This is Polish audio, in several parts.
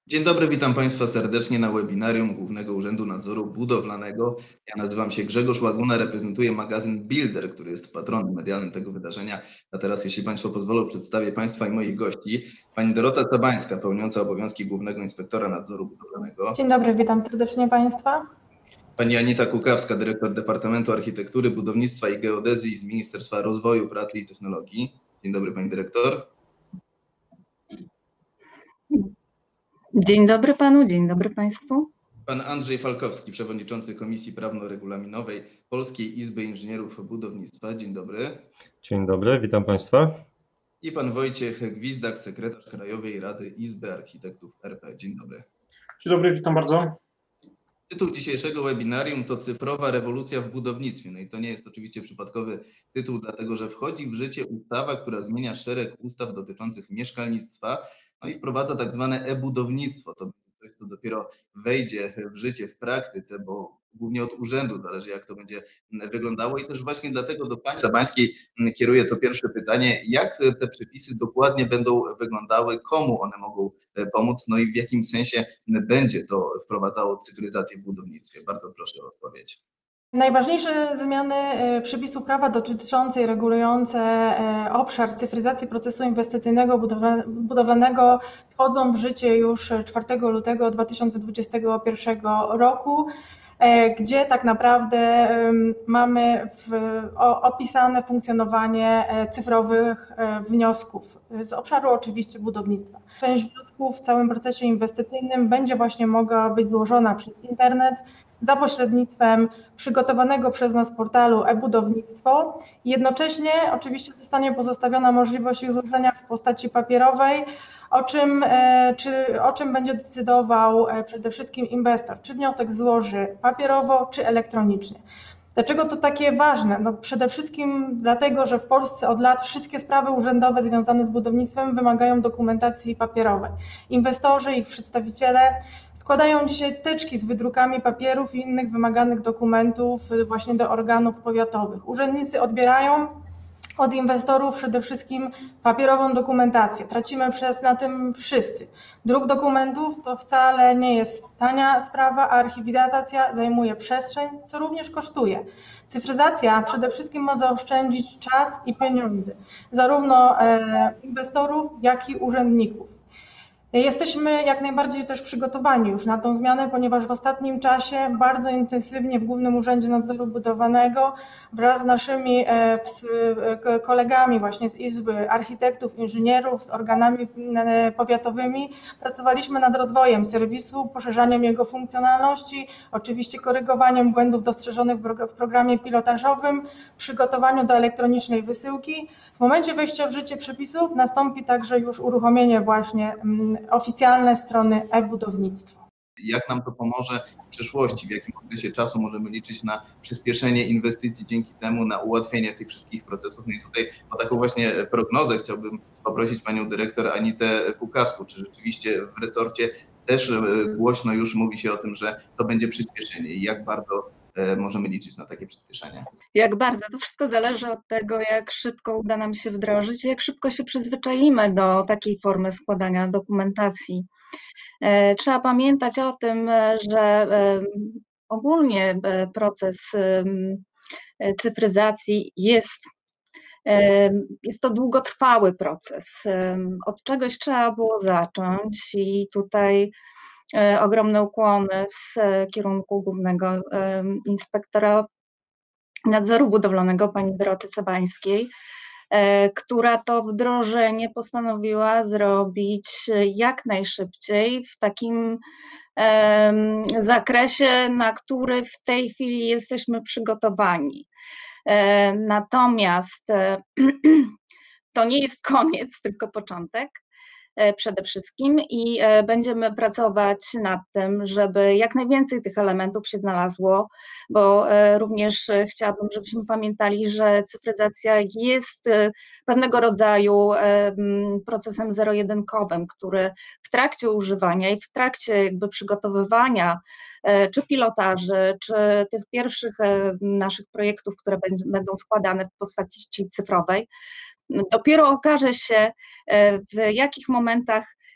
Dzień dobry, witam Państwa serdecznie na webinarium Głównego Urzędu Nadzoru Budowlanego. Ja nazywam się Grzegorz Łaguna, reprezentuję magazyn Builder, który jest patronem medialnym tego wydarzenia. A teraz, jeśli Państwo pozwolą, przedstawię Państwa i moich gości. Pani Dorota Cabańska, pełniąca obowiązki Głównego Inspektora Nadzoru Budowlanego. Dzień dobry, witam serdecznie Państwa. Pani Anita Kukawska, dyrektor Departamentu Architektury, Budownictwa i Geodezji z Ministerstwa Rozwoju, Pracy i Technologii. Dzień dobry, Pani dyrektor. Dzień dobry Panu, dzień dobry Państwu. Pan Andrzej Falkowski, przewodniczący Komisji Prawno-Regulaminowej Polskiej Izby Inżynierów Budownictwa. Dzień dobry. Dzień dobry, witam Państwa. I pan Wojciech Gwizdak, sekretarz Krajowej Rady Izby Architektów RP. Dzień dobry. Dzień dobry, witam bardzo. Tytuł dzisiejszego webinarium to Cyfrowa rewolucja w budownictwie. No i to nie jest oczywiście przypadkowy tytuł, dlatego że wchodzi w życie ustawa, która zmienia szereg ustaw dotyczących mieszkalnictwa, no i wprowadza tak zwane e-budownictwo. To coś, co dopiero wejdzie w życie w praktyce, bo głównie od urzędu zależy, jak to będzie wyglądało. I też właśnie dlatego do pani Cabańskiej kieruję to pierwsze pytanie. Jak te przepisy dokładnie będą wyglądały, komu one mogą pomóc, no i w jakim sensie będzie to wprowadzało cyfryzację w budownictwie? Bardzo proszę o odpowiedź. Najważniejsze zmiany przepisów prawa dotyczące i regulujące obszar cyfryzacji procesu inwestycyjnego budowlanego wchodzą w życie już 4 lutego 2021 roku, gdzie tak naprawdę mamy opisane funkcjonowanie cyfrowych wniosków z obszaru oczywiście budownictwa. Część wniosków w całym procesie inwestycyjnym będzie właśnie mogła być złożona przez internet za pośrednictwem przygotowanego przez nas portalu e-budownictwo. Jednocześnie oczywiście zostanie pozostawiona możliwość ich złożenia w postaci papierowej, o czym będzie decydował przede wszystkim inwestor, czy wniosek złoży papierowo, czy elektronicznie. Dlaczego to takie ważne? No przede wszystkim dlatego, że w Polsce od lat wszystkie sprawy urzędowe związane z budownictwem wymagają dokumentacji papierowej. Inwestorzy i ich przedstawiciele składają dzisiaj teczki z wydrukami papierów i innych wymaganych dokumentów właśnie do organów powiatowych. Urzędnicy odbierają od inwestorów przede wszystkim papierową dokumentację. Tracimy na tym wszyscy. Druk dokumentów to wcale nie jest tania sprawa, a archiwizacja zajmuje przestrzeń, co również kosztuje. Cyfryzacja przede wszystkim ma zaoszczędzić czas i pieniądze, zarówno inwestorów, jak i urzędników. Jesteśmy jak najbardziej też przygotowani już na tą zmianę, ponieważ w ostatnim czasie bardzo intensywnie w Głównym Urzędzie Nadzoru Budowlanego wraz z naszymi kolegami właśnie z Izby Architektów, Inżynierów, z organami powiatowymi pracowaliśmy nad rozwojem serwisu, poszerzaniem jego funkcjonalności, oczywiście korygowaniem błędów dostrzeżonych w programie pilotażowym, przygotowaniu do elektronicznej wysyłki. W momencie wejścia w życie przepisów nastąpi także już uruchomienie właśnie oficjalne strony e-budownictwo. Jak nam to pomoże w przyszłości? W jakim okresie czasu możemy liczyć na przyspieszenie inwestycji dzięki temu, na ułatwienie tych wszystkich procesów? No i tutaj o taką właśnie prognozę chciałbym poprosić panią dyrektor Anitę Kukawską. Czy rzeczywiście w resorcie też głośno już mówi się o tym, że to będzie przyspieszenie i jak bardzo możemy liczyć na takie przyspieszenie? Jak bardzo? To wszystko zależy od tego, jak szybko uda nam się wdrożyć, jak szybko się przyzwyczaimy do takiej formy składania dokumentacji. Trzeba pamiętać o tym, że ogólnie proces cyfryzacji jest to długotrwały proces. Od czegoś trzeba było zacząć i tutaj ogromne ukłony w kierunku Głównego Inspektora Nadzoru Budowlanego pani Doroty Cabańskiej, która to wdrożenie postanowiła zrobić jak najszybciej w takim zakresie, na który w tej chwili jesteśmy przygotowani. Natomiast to nie jest koniec, tylko początek przede wszystkim i będziemy pracować nad tym, żeby jak najwięcej tych elementów się znalazło, bo również chciałabym, żebyśmy pamiętali, że cyfryzacja jest pewnego rodzaju procesem zero-jedynkowym, który w trakcie używania i w trakcie jakby przygotowywania czy pilotaży, czy tych pierwszych naszych projektów, które będą składane w postaci cyfrowej, dopiero okaże się, w jakich momentach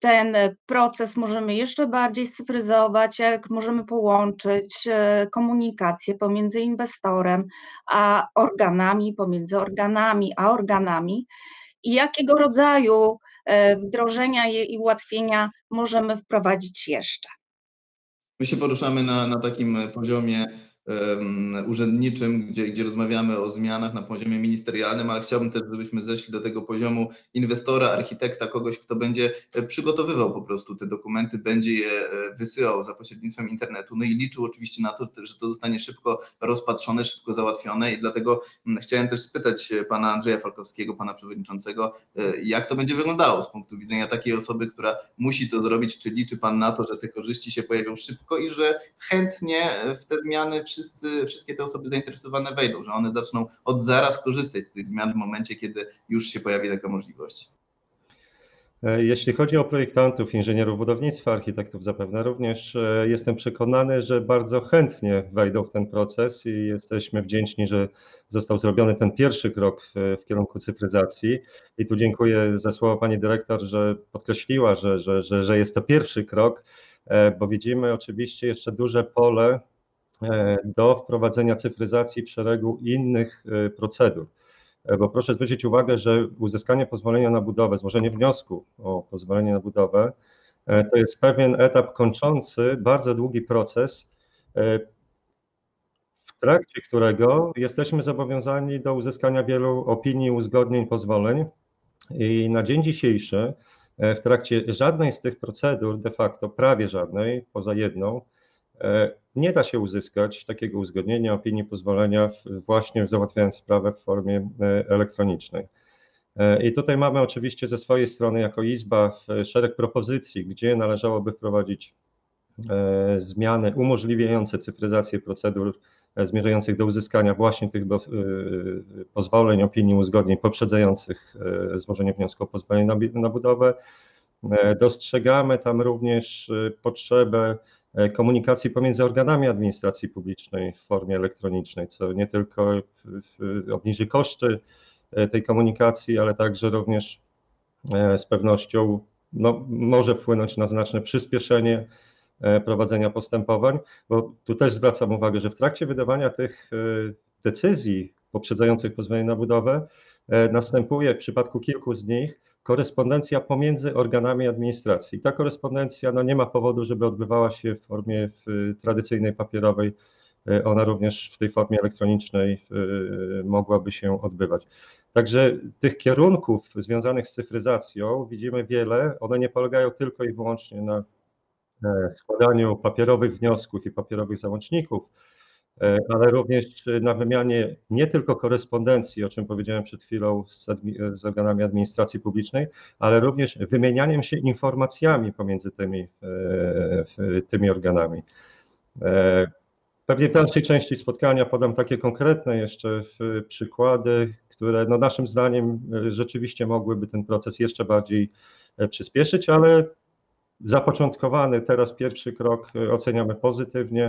ten proces możemy jeszcze bardziej scyfryzować, jak możemy połączyć komunikację pomiędzy inwestorem a organami, pomiędzy organami a organami i jakiego rodzaju wdrożenia i ułatwienia możemy wprowadzić jeszcze. My się poruszamy na takim poziomie urzędniczym, gdzie rozmawiamy o zmianach na poziomie ministerialnym, ale chciałbym też, żebyśmy zeszli do tego poziomu inwestora, architekta, kogoś, kto będzie przygotowywał po prostu te dokumenty, będzie je wysyłał za pośrednictwem internetu, no i liczył oczywiście na to, że to zostanie szybko rozpatrzone, szybko załatwione i dlatego chciałem też spytać pana Andrzeja Falkowskiego, pana przewodniczącego, jak to będzie wyglądało z punktu widzenia takiej osoby, która musi to zrobić, czy liczy pan na to, że te korzyści się pojawią szybko i że chętnie w te zmiany wszystkie te osoby zainteresowane wejdą, że one zaczną od zaraz korzystać z tych zmian w momencie, kiedy już się pojawi taka możliwość. Jeśli chodzi o projektantów, inżynierów budownictwa, architektów zapewne również, jestem przekonany, że bardzo chętnie wejdą w ten proces i jesteśmy wdzięczni, że został zrobiony ten pierwszy krok w kierunku cyfryzacji. I tu dziękuję za słowa pani dyrektor, że podkreśliła, że jest to pierwszy krok, bo widzimy oczywiście jeszcze duże pole do wprowadzenia cyfryzacji w szeregu innych procedur. Bo proszę zwrócić uwagę, że uzyskanie pozwolenia na budowę, złożenie wniosku o pozwolenie na budowę, to jest pewien etap kończący bardzo długi proces, w trakcie którego jesteśmy zobowiązani do uzyskania wielu opinii, uzgodnień, pozwoleń. I na dzień dzisiejszy w trakcie żadnej z tych procedur, de facto prawie żadnej, poza jedną, nie da się uzyskać takiego uzgodnienia, opinii, pozwolenia właśnie załatwiając sprawę w formie elektronicznej. I tutaj mamy oczywiście ze swojej strony jako Izba szereg propozycji, gdzie należałoby wprowadzić zmiany umożliwiające cyfryzację procedur zmierzających do uzyskania właśnie tych pozwoleń, opinii, uzgodnień poprzedzających złożenie wniosku o pozwolenie na budowę. Dostrzegamy tam również potrzebę komunikacji pomiędzy organami administracji publicznej w formie elektronicznej, co nie tylko obniży koszty tej komunikacji, ale także również z pewnością może wpłynąć na znaczne przyspieszenie prowadzenia postępowań, bo tu też zwracam uwagę, że w trakcie wydawania tych decyzji poprzedzających pozwolenie na budowę następuje w przypadku kilku z nich korespondencja pomiędzy organami administracji. Ta korespondencja nie ma powodu, żeby odbywała się w formie tradycyjnej, papierowej. Ona również w tej formie elektronicznej mogłaby się odbywać. Także tych kierunków związanych z cyfryzacją widzimy wiele. One nie polegają tylko i wyłącznie na składaniu papierowych wniosków i papierowych załączników, ale również na wymianie nie tylko korespondencji, o czym powiedziałem przed chwilą, z organami administracji publicznej, ale również wymienianiem się informacjami pomiędzy tymi organami. Pewnie w dalszej części spotkania podam takie konkretne jeszcze przykłady, które naszym zdaniem rzeczywiście mogłyby ten proces jeszcze bardziej przyspieszyć, ale zapoczątkowany teraz pierwszy krok oceniamy pozytywnie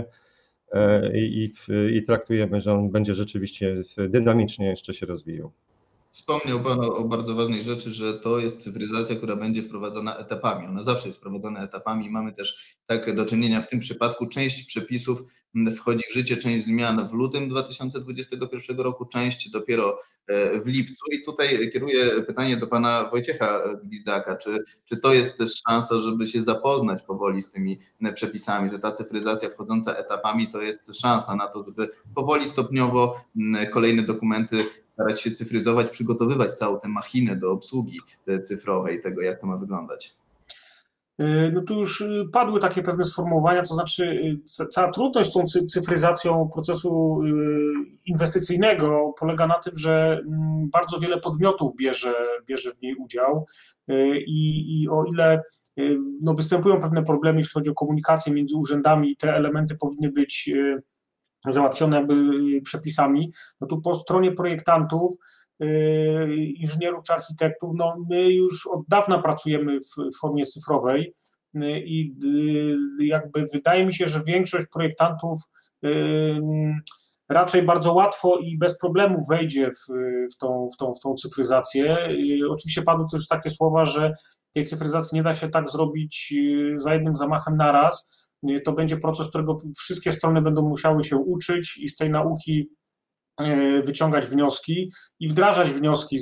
i traktujemy, że on będzie rzeczywiście dynamicznie jeszcze się rozwijał. Wspomniał Pan o bardzo ważnej rzeczy, że to jest cyfryzacja, która będzie wprowadzana etapami. Ona zawsze jest wprowadzana etapami. Mamy też tak do czynienia w tym przypadku. Część przepisów wchodzi w życie, część zmian w lutym 2021 roku, część dopiero w lipcu. I tutaj kieruję pytanie do Pana Wojciecha Gwizdaka. Czy to jest też szansa, żeby się zapoznać powoli z tymi przepisami, że ta cyfryzacja wchodząca etapami to jest szansa na to, żeby powoli, stopniowo kolejne dokumenty starać się cyfryzować, przygotowywać całą tę machinę do obsługi cyfrowej, tego jak to ma wyglądać? Tu już padły takie pewne sformułowania, to znaczy cała trudność z tą cyfryzacją procesu inwestycyjnego polega na tym, że bardzo wiele podmiotów bierze w niej udział i o ile występują pewne problemy, jeśli chodzi o komunikację między urzędami, te elementy powinny być załatwione przepisami, tu po stronie projektantów, inżynierów czy architektów, my już od dawna pracujemy w formie cyfrowej i jakby wydaje mi się, że większość projektantów raczej bardzo łatwo i bez problemu wejdzie w tą cyfryzację. Oczywiście padły też takie słowa, że tej cyfryzacji nie da się tak zrobić za jednym zamachem naraz. To będzie proces, którego wszystkie strony będą musiały się uczyć i z tej nauki wyciągać wnioski i wdrażać wnioski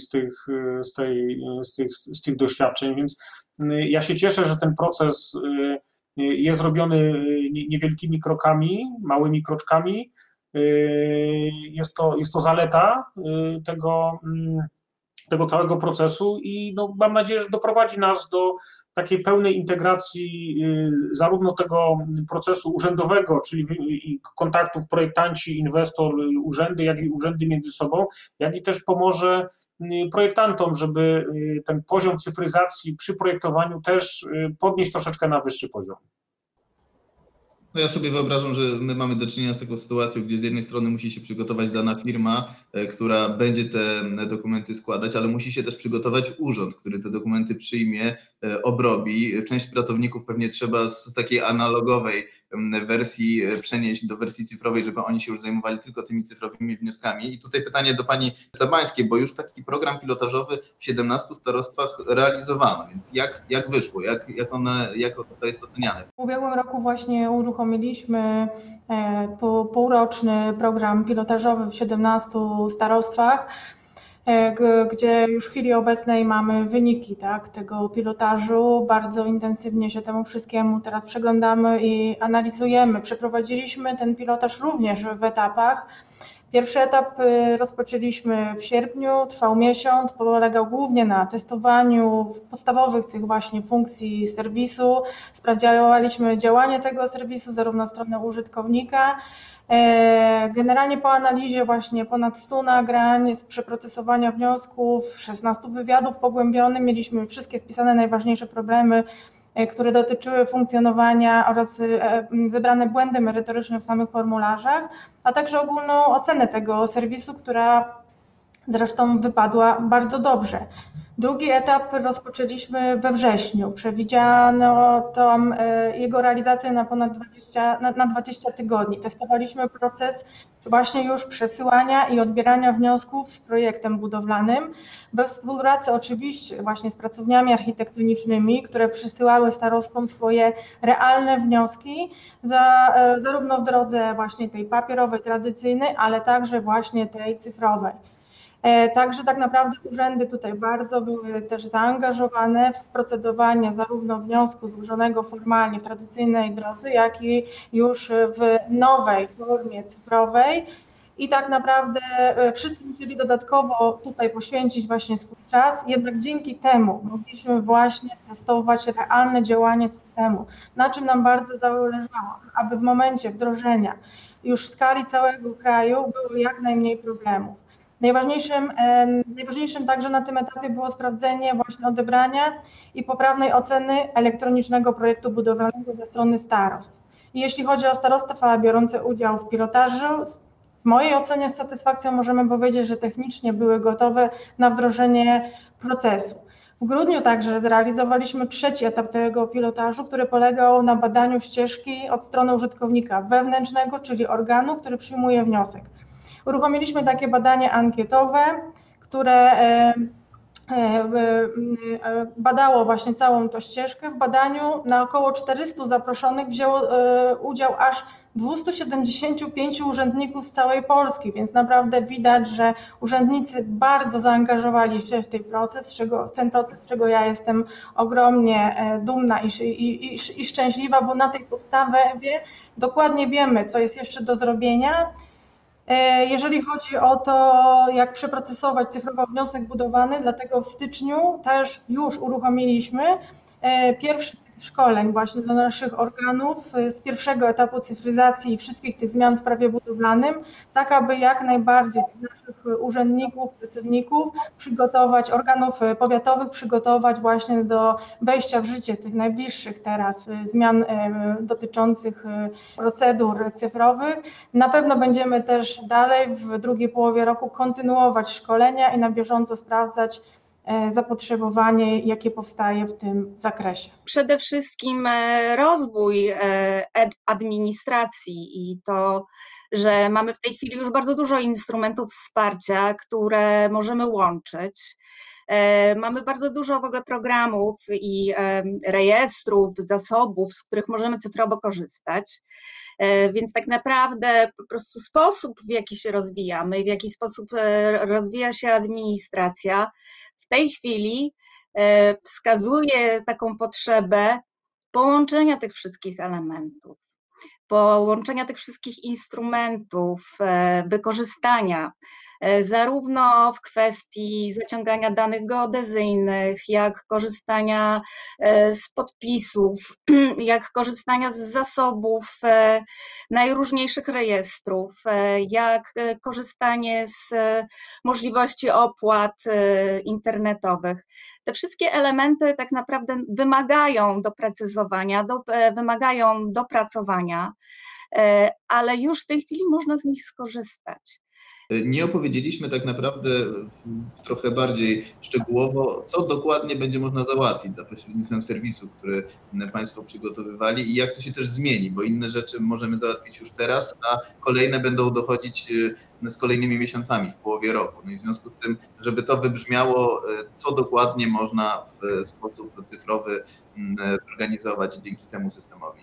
z tych doświadczeń, więc ja się cieszę, że ten proces jest robiony niewielkimi krokami, małymi kroczkami. Jest to zaleta tego całego procesu i no, mam nadzieję, że doprowadzi nas do takiej pełnej integracji zarówno tego procesu urzędowego, czyli kontaktów projektanci, inwestor, urzędy, jak i urzędy między sobą, jak i też pomoże projektantom, żeby ten poziom cyfryzacji przy projektowaniu też podnieść troszeczkę na wyższy poziom. No ja sobie wyobrażam, że my mamy do czynienia z taką sytuacją, gdzie z jednej strony musi się przygotować dana firma, która będzie te dokumenty składać, ale musi się też przygotować urząd, który te dokumenty przyjmie, obrobi. Część pracowników pewnie trzeba z takiej analogowej wersji przenieść do wersji cyfrowej, żeby oni się już zajmowali tylko tymi cyfrowymi wnioskami. I tutaj pytanie do pani Cabańskiej, bo już taki program pilotażowy w 17 starostwach realizowano, więc jak wyszło, jak to jest oceniane? W ubiegłym roku właśnie uruchomiliśmy półroczny program pilotażowy w 17 starostwach, gdzie już w chwili obecnej mamy wyniki, tak, tego pilotażu. Bardzo intensywnie się temu wszystkiemu teraz przyglądamy i analizujemy. Przeprowadziliśmy ten pilotaż również w etapach. Pierwszy etap rozpoczęliśmy w sierpniu, trwał miesiąc, polegał głównie na testowaniu podstawowych tych właśnie funkcji serwisu. Sprawdzaliśmy działanie tego serwisu zarówno strony użytkownika. Generalnie po analizie właśnie ponad 100 nagrań z przeprocesowania wniosków, 16 wywiadów pogłębionych, mieliśmy wszystkie spisane najważniejsze problemy, które dotyczyły funkcjonowania oraz zebrane błędy merytoryczne w samych formularzach, a także ogólną ocenę tego serwisu, która zresztą wypadła bardzo dobrze. Drugi etap rozpoczęliśmy we wrześniu. Przewidziano tam jego realizację na ponad 20 tygodni. Testowaliśmy proces właśnie już przesyłania i odbierania wniosków z projektem budowlanym, we współpracy oczywiście właśnie z pracowniami architektonicznymi, które przysyłały starostwom swoje realne wnioski, zarówno w drodze właśnie tej papierowej, tradycyjnej, ale także właśnie tej cyfrowej. Także tak naprawdę urzędy tutaj bardzo były też zaangażowane w procedowanie zarówno wniosku złożonego formalnie w tradycyjnej drodze, jak i już w nowej formie cyfrowej. I tak naprawdę wszyscy musieli dodatkowo tutaj poświęcić właśnie swój czas, jednak dzięki temu mogliśmy właśnie testować realne działanie systemu, na czym nam bardzo zależało, aby w momencie wdrożenia już w skali całego kraju było jak najmniej problemów. Najważniejszym także na tym etapie było sprawdzenie właśnie odebrania i poprawnej oceny elektronicznego projektu budowlanego ze strony starostw. I jeśli chodzi o starostwa biorące udział w pilotażu, w mojej ocenie z satysfakcją możemy powiedzieć, że technicznie były gotowe na wdrożenie procesu. W grudniu także zrealizowaliśmy trzeci etap tego pilotażu, który polegał na badaniu ścieżki od strony użytkownika wewnętrznego, czyli organu, który przyjmuje wniosek. Uruchomiliśmy takie badanie ankietowe, które badało właśnie całą tą ścieżkę. W badaniu na około 400 zaproszonych wzięło udział aż 275 urzędników z całej Polski, więc naprawdę widać, że urzędnicy bardzo zaangażowali się w ten proces, z czego ja jestem ogromnie dumna i szczęśliwa, bo na tej podstawie dokładnie wiemy, co jest jeszcze do zrobienia. Jeżeli chodzi o to, jak przeprocesować cyfrowo wniosek budowany, dlatego w styczniu też już uruchomiliśmy pierwszy cykl szkoleń właśnie dla naszych organów z pierwszego etapu cyfryzacji wszystkich tych zmian w prawie budowlanym, tak aby jak najbardziej naszych urzędników, pracowników przygotować, organów powiatowych przygotować właśnie do wejścia w życie tych najbliższych teraz zmian dotyczących procedur cyfrowych. Na pewno będziemy też dalej w drugiej połowie roku kontynuować szkolenia i na bieżąco sprawdzać zapotrzebowanie, jakie powstaje w tym zakresie. Przede wszystkim rozwój administracji i to że mamy w tej chwili już bardzo dużo instrumentów wsparcia, które możemy łączyć. Mamy bardzo dużo w ogóle programów i rejestrów, zasobów, z których możemy cyfrowo korzystać. Więc tak naprawdę po prostu sposób, w jaki się rozwijamy, w jaki sposób rozwija się administracja, w tej chwili wskazuje taką potrzebę połączenia tych wszystkich elementów, połączenia tych wszystkich instrumentów, wykorzystania zarówno w kwestii zaciągania danych geodezyjnych, jak korzystania z podpisów, jak korzystania z zasobów najróżniejszych rejestrów, jak korzystanie z możliwości opłat internetowych. Te wszystkie elementy tak naprawdę wymagają doprecyzowania, wymagają dopracowania, ale już w tej chwili można z nich skorzystać. Nie opowiedzieliśmy tak naprawdę trochę bardziej szczegółowo, co dokładnie będzie można załatwić za pośrednictwem serwisu, który Państwo przygotowywali i jak to się też zmieni, bo inne rzeczy możemy załatwić już teraz, a kolejne będą dochodzić z kolejnymi miesiącami, w połowie roku. No i w związku z tym, żeby to wybrzmiało, co dokładnie można w sposób cyfrowy zorganizować dzięki temu systemowi.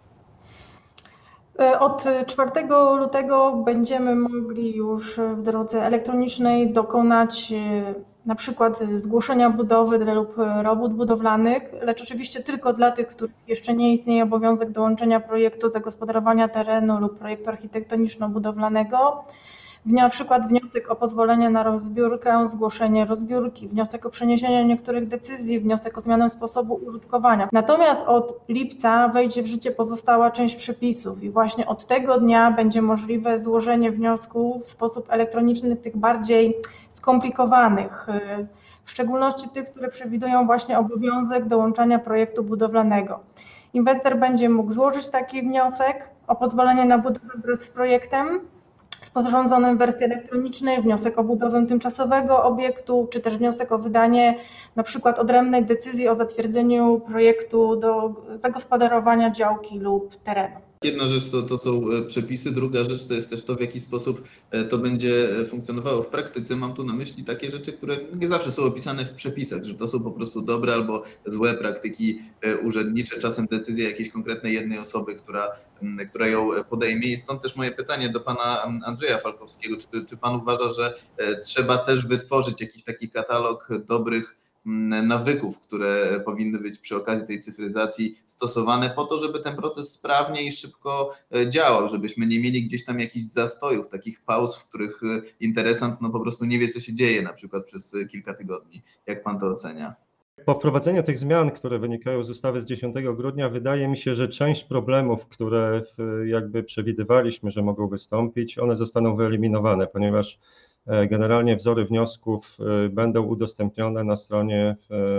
Od 4 lutego będziemy mogli już w drodze elektronicznej dokonać na przykład zgłoszenia budowy lub robót budowlanych, lecz oczywiście tylko dla tych, których jeszcze nie istnieje obowiązek dołączenia projektu zagospodarowania terenu lub projektu architektoniczno-budowlanego. Na przykład wniosek o pozwolenie na rozbiórkę, zgłoszenie rozbiórki, wniosek o przeniesienie niektórych decyzji, wniosek o zmianę sposobu użytkowania. Natomiast od lipca wejdzie w życie pozostała część przepisów i właśnie od tego dnia będzie możliwe złożenie wniosków w sposób elektroniczny, tych bardziej skomplikowanych, w szczególności tych, które przewidują właśnie obowiązek dołączania projektu budowlanego. Inwestor będzie mógł złożyć taki wniosek o pozwolenie na budowę wraz z projektem, sporządzonym w wersji elektronicznej, wniosek o budowę tymczasowego obiektu, czy też wniosek o wydanie na przykład odrębnej decyzji o zatwierdzeniu projektu do zagospodarowania działki lub terenu. Jedna rzecz to są przepisy, druga rzecz to jest też to, w jaki sposób to będzie funkcjonowało w praktyce. Mam tu na myśli takie rzeczy, które nie zawsze są opisane w przepisach, że to są po prostu dobre albo złe praktyki urzędnicze, czasem decyzja jakiejś konkretnej jednej osoby, która ją podejmie. I stąd też moje pytanie do pana Andrzeja Falkowskiego. Czy pan uważa, że trzeba też wytworzyć jakiś taki katalog dobrych nawyków, które powinny być przy okazji tej cyfryzacji stosowane po to, żeby ten proces sprawnie i szybko działał, żebyśmy nie mieli gdzieś tam jakichś zastojów, takich pauz, w których interesant po prostu nie wie, co się dzieje, na przykład przez kilka tygodni. Jak pan to ocenia? Po wprowadzeniu tych zmian, które wynikają z ustawy z 10 grudnia, wydaje mi się, że część problemów, które jakby przewidywaliśmy, że mogą wystąpić, one zostaną wyeliminowane, ponieważ generalnie wzory wniosków będą udostępnione na stronie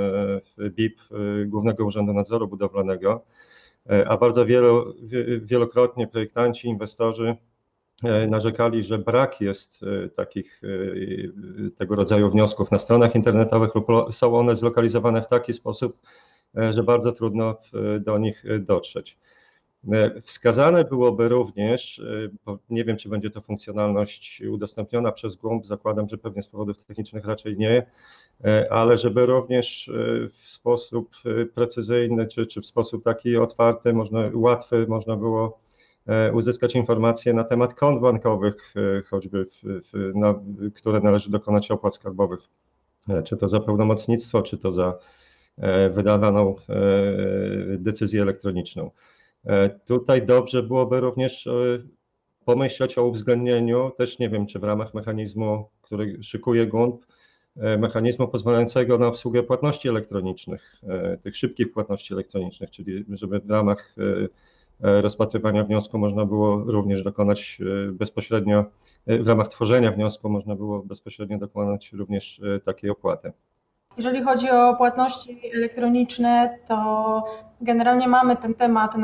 BIP Głównego Urzędu Nadzoru Budowlanego, a bardzo wielokrotnie projektanci, inwestorzy narzekali, że brak jest tego rodzaju wniosków na stronach internetowych lub są one zlokalizowane w taki sposób, że bardzo trudno do nich dotrzeć. Wskazane byłoby również, bo nie wiem, czy będzie to funkcjonalność udostępniona przez GUMP, zakładam, że pewnie z powodów technicznych raczej nie, ale żeby również w sposób precyzyjny, czy w sposób taki otwarty, łatwy można było uzyskać informacje na temat kont bankowych, choćby które należy dokonać opłat skarbowych, czy to za pełnomocnictwo, czy to za wydawaną decyzję elektroniczną. Tutaj dobrze byłoby również pomyśleć o uwzględnieniu, też nie wiem, czy w ramach mechanizmu, który szykuje GUNP, mechanizmu pozwalającego na obsługę płatności elektronicznych, tych szybkich płatności elektronicznych, czyli żeby w ramach rozpatrywania wniosku można było również dokonać bezpośrednio, w ramach tworzenia wniosku można było bezpośrednio dokonać również takiej opłaty. Jeżeli chodzi o płatności elektroniczne, to generalnie mamy ten temat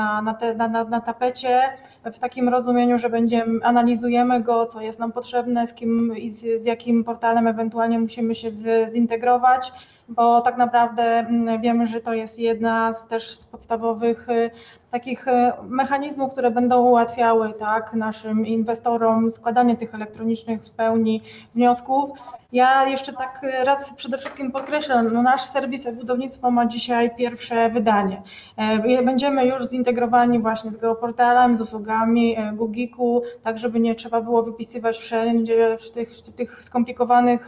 na tapecie w takim rozumieniu, że analizujemy go, co jest nam potrzebne, z kim i z jakim portalem ewentualnie musimy się zintegrować, bo tak naprawdę wiemy, że to jest jedna z podstawowych takich mechanizmów, które będą ułatwiały tak, naszym inwestorom składanie tych elektronicznych w pełni wniosków. Ja jeszcze tak raz przede wszystkim podkreślę, nasz serwis e-Budownictwo ma dzisiaj pierwsze wydanie. Będziemy już zintegrowani właśnie z geoportalem, z usługami Google, tak żeby nie trzeba było wypisywać wszędzie tych skomplikowanych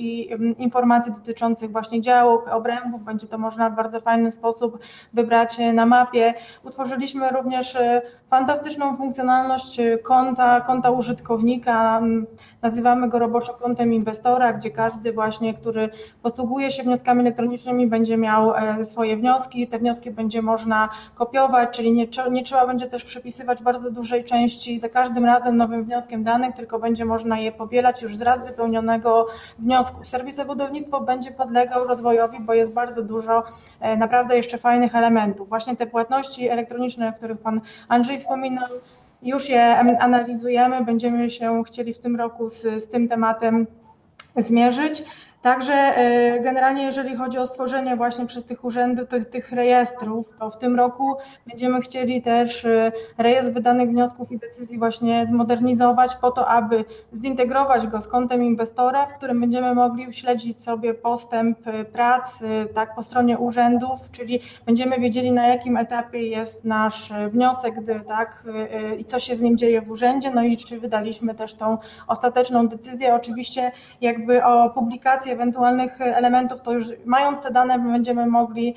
informacji dotyczących właśnie działek, obrębów. Będzie to można w bardzo fajny sposób wybrać na mapie. Utworzyliśmy również fantastyczną funkcjonalność konta użytkownika. Nazywamy go roboczo kontem inwestora, gdzie każdy właśnie, który posługuje się wnioskami elektronicznymi, będzie miał swoje wnioski. Te wnioski będzie można kopiować, czyli nie trzeba będzie też przepisywać bardzo dużej części za każdym razem nowym wnioskiem danych, tylko będzie można je powielać już z raz wypełnionego wniosku. Serwis e-Budownictwo będzie podlegał rozwojowi, bo jest bardzo dużo naprawdę jeszcze fajnych elementów. Właśnie te płatności elektroniczne, o których Pan Andrzej wspominał, już je analizujemy, będziemy się chcieli w tym roku z tym tematem zmierzyć. Także generalnie jeżeli chodzi o stworzenie właśnie przez tych urzędów tych rejestrów, to w tym roku będziemy chcieli też rejestr wydanych wniosków i decyzji właśnie zmodernizować po to, aby zintegrować go z kontem inwestora, w którym będziemy mogli śledzić sobie postęp prac tak, po stronie urzędów, czyli będziemy wiedzieli, na jakim etapie jest nasz wniosek, tak, i co się z nim dzieje w urzędzie, no i czy wydaliśmy też tą ostateczną decyzję. Oczywiście jakby o publikacji ewentualnych elementów, to już mając te dane będziemy mogli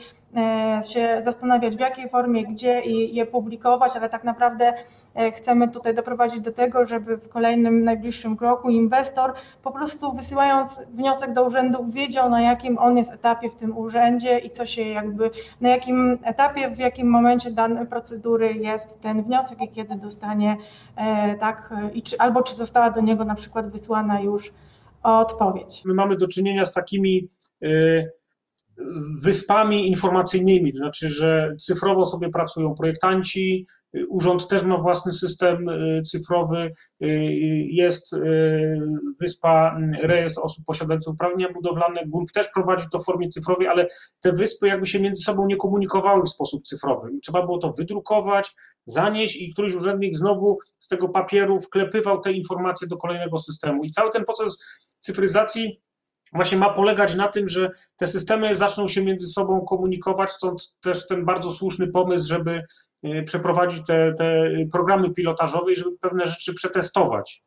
się zastanawiać, w jakiej formie, gdzie i je publikować, ale tak naprawdę chcemy tutaj doprowadzić do tego, żeby w kolejnym, najbliższym kroku inwestor po prostu wysyłając wniosek do urzędu wiedział, na jakim on jest etapie w tym urzędzie i co się jakby, na jakim etapie, w jakim momencie danej procedury jest ten wniosek i kiedy dostanie tak, albo czy została do niego na przykład wysłana już odpowiedź. My mamy do czynienia z takimi wyspami informacyjnymi, to znaczy, że cyfrowo sobie pracują projektanci, urząd też ma własny system cyfrowy, jest wyspa rejestr osób posiadających uprawnienia budowlane, GUNP też prowadzi to w formie cyfrowej, ale te wyspy jakby się między sobą nie komunikowały w sposób cyfrowy. Trzeba było to wydrukować, zanieść i któryś urzędnik znowu z tego papieru wklepywał te informacje do kolejnego systemu. I cały ten proces cyfryzacji właśnie ma polegać na tym, że te systemy zaczną się między sobą komunikować, stąd też ten bardzo słuszny pomysł, żeby przeprowadzić te programy pilotażowe i żeby pewne rzeczy przetestować.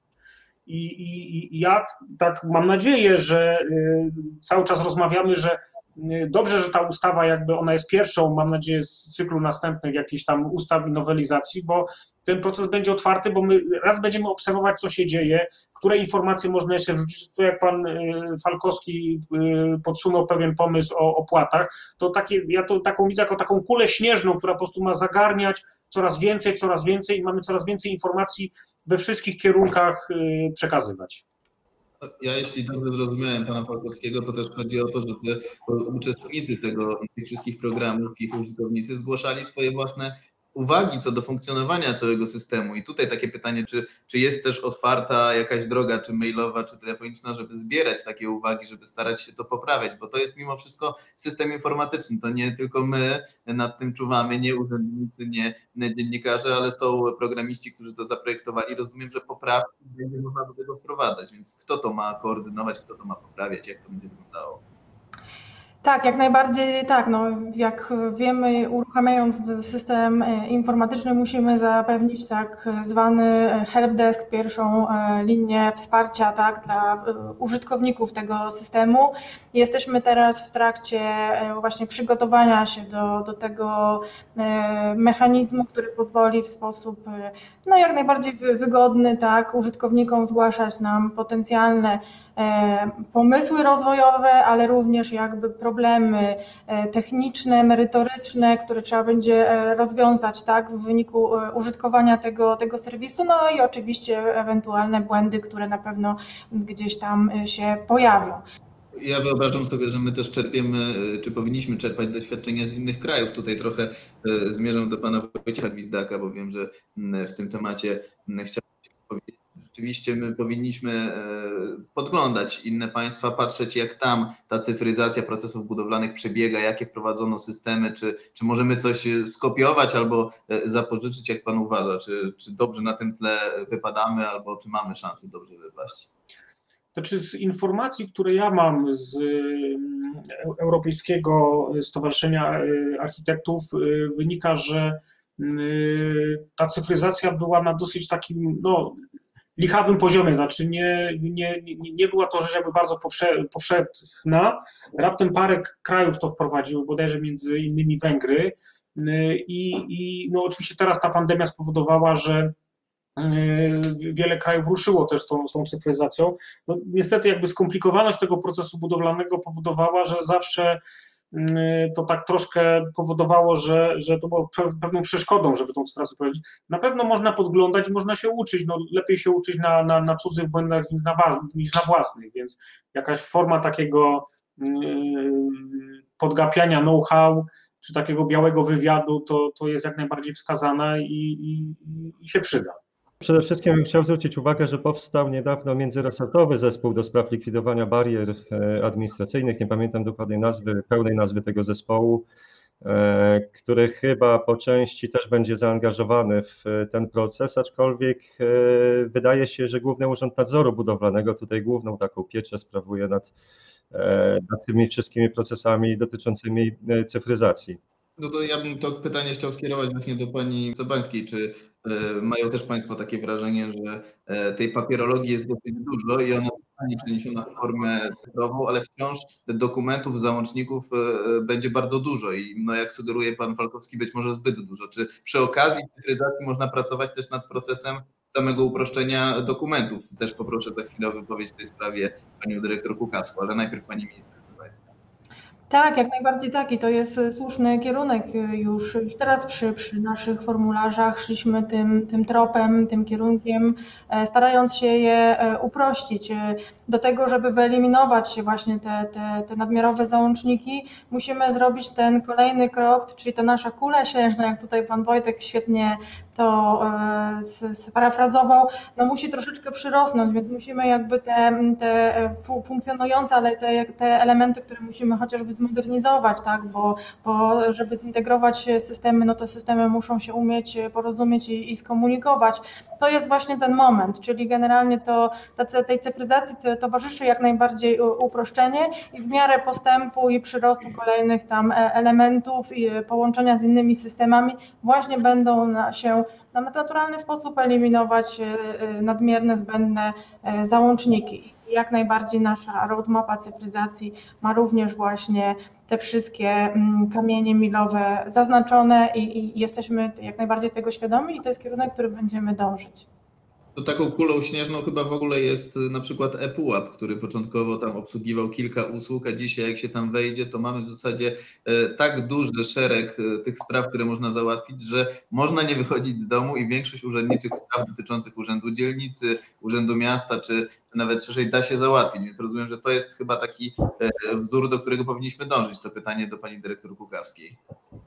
I ja tak mam nadzieję, że cały czas rozmawiamy, że dobrze, że ta ustawa jakby ona jest pierwszą, mam nadzieję, z cyklu następnych jakichś tam ustaw i nowelizacji, bo ten proces będzie otwarty, bo my raz będziemy obserwować, co się dzieje, które informacje można jeszcze wrzucić. To jak pan Falkowski podsunął pewien pomysł o opłatach, to ja to taką widzę jako taką kulę śnieżną, która po prostu ma zagarniać coraz więcej i mamy coraz więcej informacji we wszystkich kierunkach przekazywać. Ja jeśli dobrze zrozumiałem pana Falkowskiego, to też chodzi o to, żeby uczestnicy tych wszystkich programów, ich użytkownicy zgłaszali swoje własne uwagi co do funkcjonowania całego systemu. I tutaj takie pytanie, czy jest też otwarta jakaś droga, czy mailowa, czy telefoniczna, żeby zbierać takie uwagi, żeby starać się to poprawiać, bo to jest mimo wszystko system informatyczny. To nie tylko my nad tym czuwamy, nie urzędnicy, nie dziennikarze, ale są programiści, którzy to zaprojektowali. Rozumiem, że poprawki będzie można do tego wprowadzać, więc kto to ma koordynować, kto to ma poprawiać, jak to będzie wyglądało? Tak, jak najbardziej tak. No, jak wiemy, uruchamiając system informatyczny musimy zapewnić tak zwany helpdesk, pierwszą linię wsparcia tak, dla użytkowników tego systemu. Jesteśmy teraz w trakcie właśnie przygotowania się do tego mechanizmu, który pozwoli w sposób no, jak najbardziej wygodny tak, użytkownikom zgłaszać nam potencjalne pomysły rozwojowe, ale również jakby problemy techniczne, merytoryczne, które trzeba będzie rozwiązać tak, w wyniku użytkowania tego serwisu, no i oczywiście ewentualne błędy, które na pewno gdzieś tam się pojawią. Ja wyobrażam sobie, że my też czerpiemy, czy powinniśmy czerpać doświadczenia z innych krajów. Tutaj trochę zmierzam do pana Wojciecha Gwizdaka, bo wiem, że w tym temacie chciałbym powiedzieć, że rzeczywiście my powinniśmy podglądać inne państwa, patrzeć jak tam ta cyfryzacja procesów budowlanych przebiega, jakie wprowadzono systemy, czy możemy coś skopiować albo zapożyczyć, jak pan uważa, czy dobrze na tym tle wypadamy, albo czy mamy szansę dobrze wypaść. Znaczy z informacji, które ja mam z Europejskiego Stowarzyszenia Architektów, wynika, że ta cyfryzacja była na dosyć takim lichawym poziomie, znaczy nie była to rzecz jakby bardzo powszechna. Raptem parę krajów to wprowadziły, bodajże między innymi Węgry i oczywiście teraz ta pandemia spowodowała, że wiele krajów ruszyło też z tą cyfryzacją. No, niestety jakby skomplikowaność tego procesu budowlanego powodowała, że zawsze to tak troszkę powodowało, że to było pewną przeszkodą, żeby tą cyfryzację prowadzić. Na pewno można podglądać i można się uczyć. No, lepiej się uczyć na cudzych błędach niż na własnych, więc jakaś forma takiego podgapiania know-how czy takiego białego wywiadu to jest jak najbardziej wskazana i się przyda. Przede wszystkim chciałem zwrócić uwagę, że powstał niedawno międzyresortowy zespół do spraw likwidowania barier administracyjnych. Nie pamiętam dokładnej nazwy, pełnej nazwy tego zespołu, który chyba po części też będzie zaangażowany w ten proces, aczkolwiek wydaje się, że Główny Urząd Nadzoru Budowlanego tutaj główną taką pieczę sprawuje nad tymi wszystkimi procesami dotyczącymi cyfryzacji. No to ja bym to pytanie chciał skierować właśnie do pani Sobańskiej. Czy mają też państwo takie wrażenie, że tej papierologii jest dosyć dużo i ona zostanie przeniesiona w formę cyfrową, ale wciąż dokumentów, załączników będzie bardzo dużo i jak sugeruje pan Falkowski, być może zbyt dużo. Czy przy okazji cyfryzacji można pracować też nad procesem samego uproszczenia dokumentów? Też poproszę za chwilę o wypowiedź w tej sprawie panią dyrektor Kukasku, ale najpierw pani minister. Tak, jak najbardziej tak i to jest słuszny kierunek. Już teraz przy naszych formularzach szliśmy tym tropem, tym kierunkiem, starając się je uprościć. Do tego, żeby wyeliminować właśnie te nadmiarowe załączniki, musimy zrobić ten kolejny krok, czyli ta nasza kula śnieżna, jak tutaj pan Wojtek świetnie to sparafrazował, no musi troszeczkę przyrosnąć, więc musimy jakby te funkcjonujące, ale te elementy, które musimy chociażby zmodernizować, tak, bo żeby zintegrować systemy, no te systemy muszą się umieć porozumieć i skomunikować. To jest właśnie ten moment, czyli generalnie to tej cyfryzacji towarzyszy jak najbardziej uproszczenie i w miarę postępu i przyrostu kolejnych tam elementów i połączenia z innymi systemami właśnie będą się na naturalny sposób eliminować nadmierne, zbędne załączniki. Jak najbardziej nasza roadmapa cyfryzacji ma również właśnie te wszystkie kamienie milowe zaznaczone i jesteśmy jak najbardziej tego świadomi i to jest kierunek, który będziemy dążyć. To taką kulą śnieżną chyba w ogóle jest na przykład ePUAP, który początkowo tam obsługiwał kilka usług, a dzisiaj jak się tam wejdzie, to mamy w zasadzie tak duży szereg tych spraw, które można załatwić, że można nie wychodzić z domu i większość urzędniczych spraw dotyczących urzędu dzielnicy, urzędu miasta, czy nawet szerzej da się załatwić. Więc rozumiem, że to jest chyba taki wzór, do którego powinniśmy dążyć. To pytanie do pani dyrektor Kukawskiej.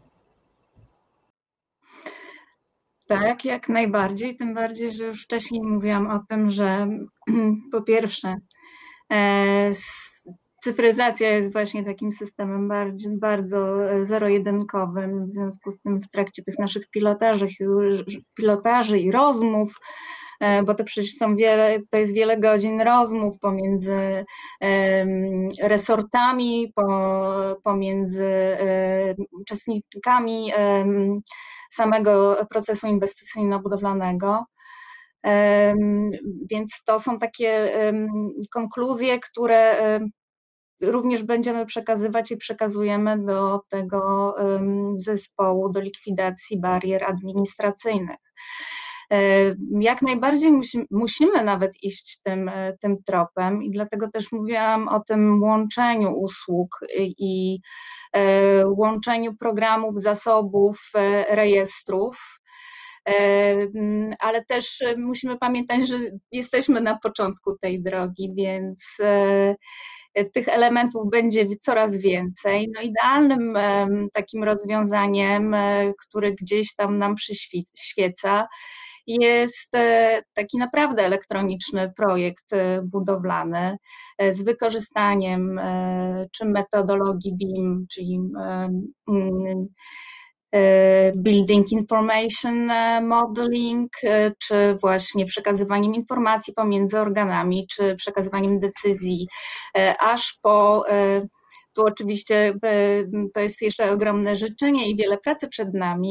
Tak, jak najbardziej, tym bardziej, że już wcześniej mówiłam o tym, że po pierwsze cyfryzacja jest właśnie takim systemem bardzo zero-jedynkowym, w związku z tym w trakcie tych naszych pilotaży i rozmów, bo to przecież to jest wiele godzin rozmów pomiędzy resortami, pomiędzy uczestnikami samego procesu inwestycyjno-budowlanego. Więc to są takie konkluzje, które również będziemy przekazywać i przekazujemy do tego zespołu do likwidacji barier administracyjnych. Jak najbardziej musimy nawet iść tym tropem i dlatego też mówiłam o tym łączeniu usług i łączeniu programów, zasobów, rejestrów, ale też musimy pamiętać, że jesteśmy na początku tej drogi, więc tych elementów będzie coraz więcej. No idealnym takim rozwiązaniem, który gdzieś tam nam przyświeca, jest taki naprawdę elektroniczny projekt budowlany z wykorzystaniem czy metodologii BIM, czyli Building Information Modeling, czy właśnie przekazywaniem informacji pomiędzy organami, czy przekazywaniem decyzji, aż po, tu oczywiście to jest jeszcze ogromne życzenie i wiele pracy przed nami,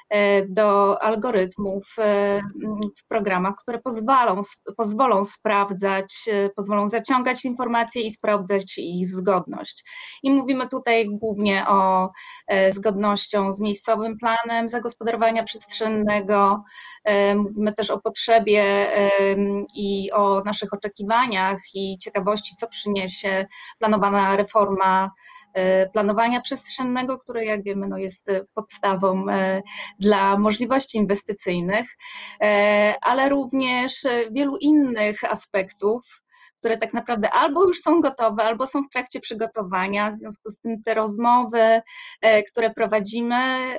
do algorytmów w programach, które pozwolą sprawdzać, pozwolą zaciągać informacje i sprawdzać ich zgodność. I mówimy tutaj głównie o zgodnością z miejscowym planem zagospodarowania przestrzennego. Mówimy też o potrzebie i o naszych oczekiwaniach i ciekawości, co przyniesie planowana reforma planowania przestrzennego, które, jak wiemy, no jest podstawą dla możliwości inwestycyjnych, ale również wielu innych aspektów, które tak naprawdę albo już są gotowe, albo są w trakcie przygotowania. W związku z tym te rozmowy, które prowadzimy,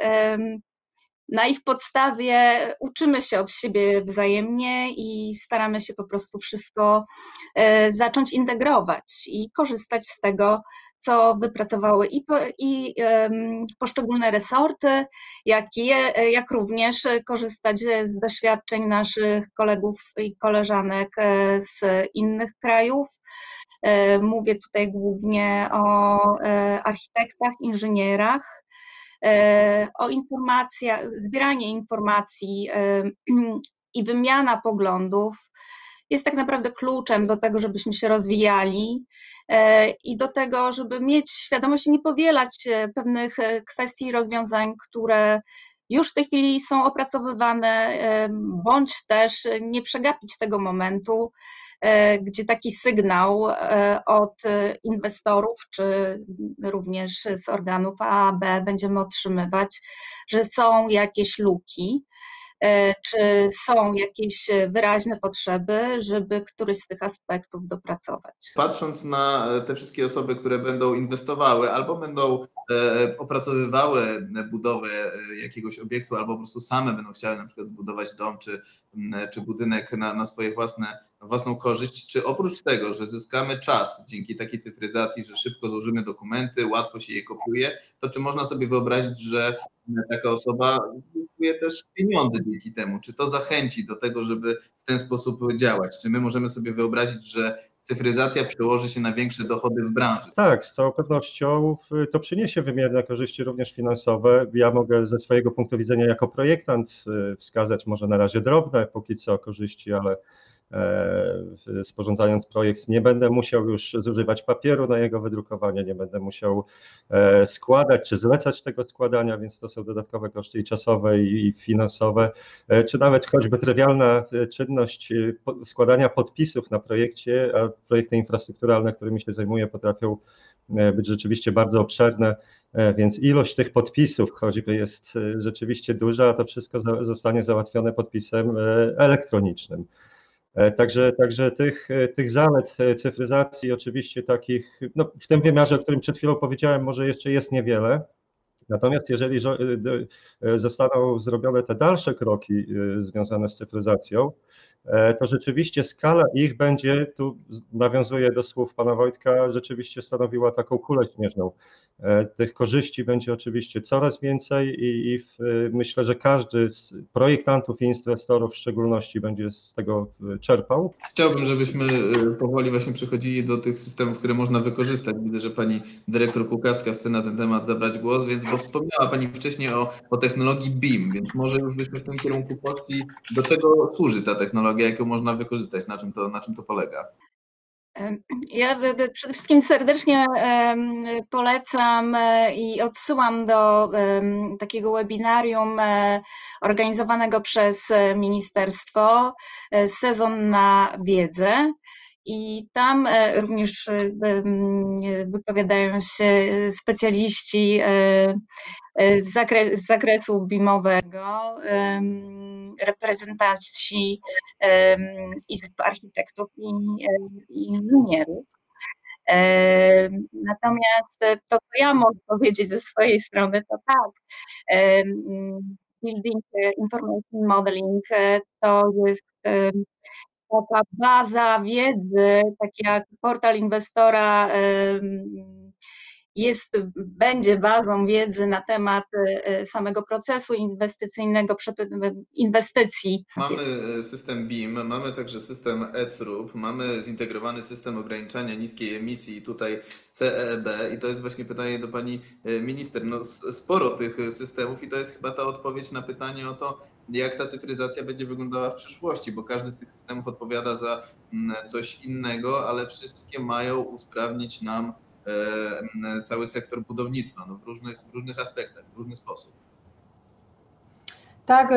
na ich podstawie uczymy się od siebie wzajemnie i staramy się po prostu wszystko zacząć integrować i korzystać z tego, co wypracowały i poszczególne resorty, jak również korzystać z doświadczeń naszych kolegów i koleżanek z innych krajów. Mówię tutaj głównie o architektach, inżynierach, o informacjach, zbieranie informacji i wymiana poglądów jest tak naprawdę kluczem do tego, żebyśmy się rozwijali i do tego, żeby mieć świadomość i nie powielać pewnych kwestii i rozwiązań, które już w tej chwili są opracowywane, bądź też nie przegapić tego momentu, gdzie taki sygnał od inwestorów, czy również z organów A, B będziemy otrzymywać, że są jakieś luki, czy są jakieś wyraźne potrzeby, żeby któryś z tych aspektów dopracować. Patrząc na te wszystkie osoby, które będą inwestowały albo będą opracowywały budowę jakiegoś obiektu, albo po prostu same będą chciały na przykład zbudować dom czy budynek na swoje własną korzyść, czy oprócz tego, że zyskamy czas dzięki takiej cyfryzacji, że szybko złożymy dokumenty, łatwo się je kopiuje, to czy można sobie wyobrazić, że taka osoba zyskuje też pieniądze dzięki temu? Czy to zachęci do tego, żeby w ten sposób działać? Czy my możemy sobie wyobrazić, że cyfryzacja przełoży się na większe dochody w branży? Tak, z całą pewnością to przyniesie wymierne korzyści również finansowe. Ja mogę ze swojego punktu widzenia jako projektant wskazać może na razie drobne póki co korzyści, ale sporządzając projekt nie będę musiał już zużywać papieru na jego wydrukowanie, nie będę musiał składać czy zlecać tego składania, więc to są dodatkowe koszty i czasowe i finansowe, czy nawet choćby trywialna czynność składania podpisów na projekcie, a projekty infrastrukturalne, którymi się zajmuję, potrafią być rzeczywiście bardzo obszerne, więc ilość tych podpisów choćby jest rzeczywiście duża, a to wszystko zostanie załatwione podpisem elektronicznym. Także tych zalet cyfryzacji oczywiście takich, no w tym wymiarze, o którym przed chwilą powiedziałem, może jeszcze jest niewiele. Natomiast jeżeli zostaną zrobione te dalsze kroki związane z cyfryzacją, to rzeczywiście skala ich będzie, tu nawiązuję do słów pana Wojtka, rzeczywiście stanowiła taką kulę śnieżną. Tych korzyści będzie oczywiście coraz więcej i myślę, że każdy z projektantów i inwestorów w szczególności będzie z tego czerpał. Chciałbym, żebyśmy powoli właśnie przechodzili do tych systemów, które można wykorzystać. Widzę, że pani dyrektor Kukawska chce na ten temat zabrać głos, więc bo wspomniała pani wcześniej o technologii BIM, więc może już byśmy w tym kierunku poszli. Do czego służy ta technologia, jaką można wykorzystać, na czym to polega? Ja przede wszystkim serdecznie polecam i odsyłam do takiego webinarium organizowanego przez ministerstwo Sezon na wiedzę. I tam również wypowiadają się specjaliści z zakresu BIM-owego, reprezentanci izb architektów i inżynierów. Natomiast to, co ja mogę powiedzieć ze swojej strony, to tak, Building Information Modeling to jest taka baza wiedzy, tak jak portal inwestora będzie bazą wiedzy na temat samego procesu inwestycyjnego, inwestycji. Mamy system BIM, mamy także system ECRUB, mamy zintegrowany system ograniczania niskiej emisji, tutaj CEEB i to jest właśnie pytanie do pani minister. No, sporo tych systemów i to jest chyba ta odpowiedź na pytanie o to, jak ta cyfryzacja będzie wyglądała w przyszłości, bo każdy z tych systemów odpowiada za coś innego, ale wszystkie mają usprawnić nam cały sektor budownictwa no, w różnych aspektach, w różny sposób. Tak,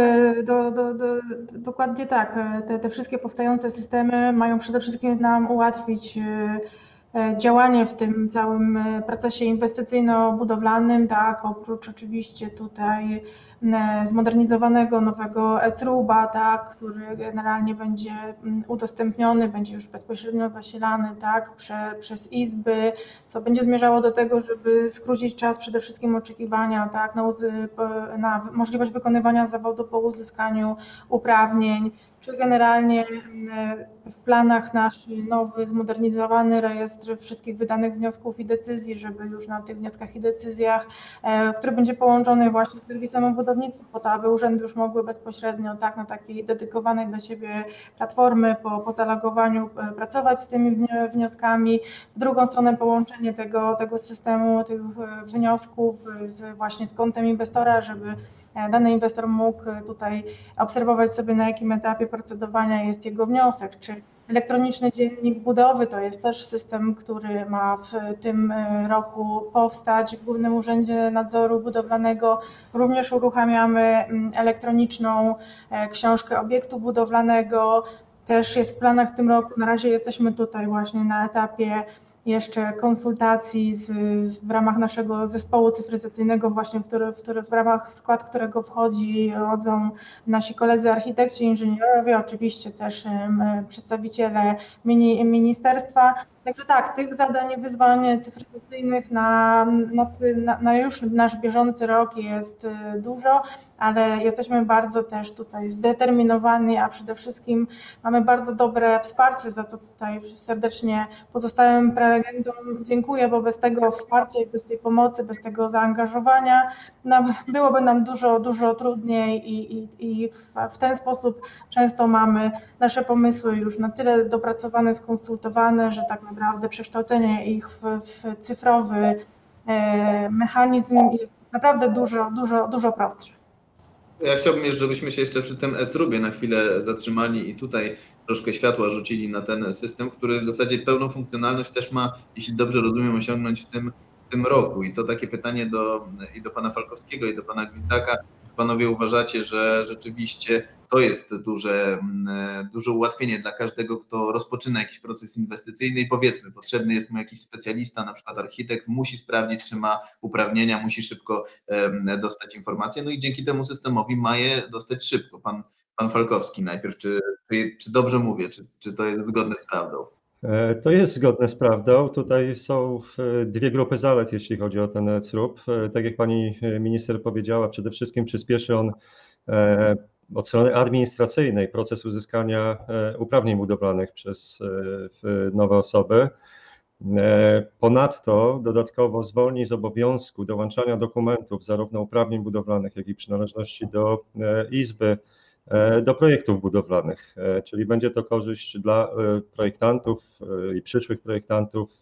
dokładnie tak. Te wszystkie powstające systemy mają przede wszystkim nam ułatwić działanie w tym całym procesie inwestycyjno-budowlanym, tak, oprócz oczywiście tutaj zmodernizowanego nowego ECRUB-a, tak, który generalnie będzie udostępniony, będzie już bezpośrednio zasilany, tak, przez izby, co będzie zmierzało do tego, żeby skrócić czas przede wszystkim oczekiwania, tak, na możliwość wykonywania zawodu po uzyskaniu uprawnień, czy generalnie w planach nasz nowy, zmodernizowany rejestr wszystkich wydanych wniosków i decyzji, żeby już na tych wnioskach i decyzjach, który będzie połączony właśnie z serwisem budownictwa, po to, aby urzędy już mogły bezpośrednio tak, na takiej dedykowanej dla siebie platformy po zalogowaniu pracować z tymi wnioskami. W drugą stronę połączenie tego systemu, tych wniosków właśnie z kontem inwestora, żeby dany inwestor mógł tutaj obserwować sobie, na jakim etapie procedowania jest jego wniosek, czy elektroniczny dziennik budowy to jest też system, który ma w tym roku powstać w Głównym Urzędzie Nadzoru Budowlanego. Również uruchamiamy elektroniczną książkę obiektu budowlanego, też jest w planach w tym roku. Na razie jesteśmy tutaj właśnie na etapie jeszcze konsultacji w ramach naszego zespołu cyfryzacyjnego, właśnie w ramach, w skład którego wchodzą nasi koledzy architekci, inżynierowie, oczywiście też przedstawiciele ministerstwa. Także tak, tych zadań i wyzwań cyfryzacyjnych na już nasz bieżący rok jest dużo, ale jesteśmy bardzo też tutaj zdeterminowani, a przede wszystkim mamy bardzo dobre wsparcie, za co tutaj serdecznie pozostałym prelegentom dziękuję, bo bez tego wsparcia i bez tej pomocy, bez tego zaangażowania byłoby nam dużo trudniej i w ten sposób często mamy nasze pomysły już na tyle dopracowane, skonsultowane, że tak naprawdę przekształcenie ich w cyfrowy mechanizm jest naprawdę dużo prostsze. Ja chciałbym jeszcze, żebyśmy się jeszcze przy tym ECRUB-ie na chwilę zatrzymali i tutaj troszkę światła rzucili na ten system, który w zasadzie pełną funkcjonalność też ma, jeśli dobrze rozumiem, osiągnąć w tym roku. I to takie pytanie i do pana Falkowskiego, i do pana Gwizdaka. Panowie uważacie, że rzeczywiście to jest duże ułatwienie dla każdego, kto rozpoczyna jakiś proces inwestycyjny i powiedzmy, potrzebny jest mu jakiś specjalista, na przykład architekt, musi sprawdzić, czy ma uprawnienia, musi szybko dostać informacje, no i dzięki temu systemowi ma je dostać szybko. Pan Falkowski najpierw, czy dobrze mówię, czy to jest zgodne z prawdą? To jest zgodne z prawdą. Tutaj są dwie grupy zalet, jeśli chodzi o ten ECRUB. Tak jak pani minister powiedziała, przede wszystkim przyspieszy on od strony administracyjnej proces uzyskania uprawnień budowlanych przez nowe osoby. Ponadto dodatkowo zwolni z obowiązku dołączania dokumentów zarówno uprawnień budowlanych, jak i przynależności do izby, do projektów budowlanych, czyli będzie to korzyść dla projektantów i przyszłych projektantów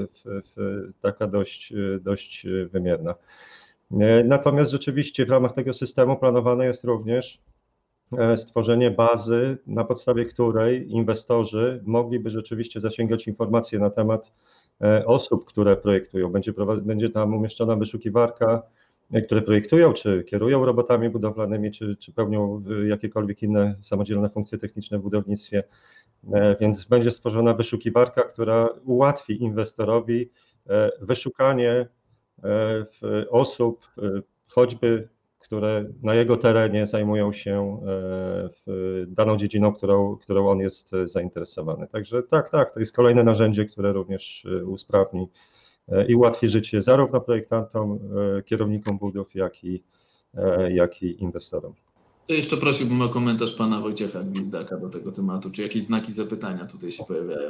taka dość wymierna. Natomiast rzeczywiście w ramach tego systemu planowane jest również stworzenie bazy, na podstawie której inwestorzy mogliby rzeczywiście zasięgać informacji na temat osób, które projektują. Będzie tam umieszczona wyszukiwarka, które projektują, czy kierują robotami budowlanymi, czy pełnią jakiekolwiek inne samodzielne funkcje techniczne w budownictwie. Więc będzie stworzona wyszukiwarka, która ułatwi inwestorowi wyszukanie osób, choćby które na jego terenie zajmują się daną dziedziną, którą on jest zainteresowany. Także tak, to jest kolejne narzędzie, które również usprawni i ułatwi życie zarówno projektantom, kierownikom budów, jak i inwestorom. To jeszcze prosiłbym o komentarz pana Wojciecha Gwizdaka do tego tematu. Czy jakieś znaki zapytania tutaj się pojawiają?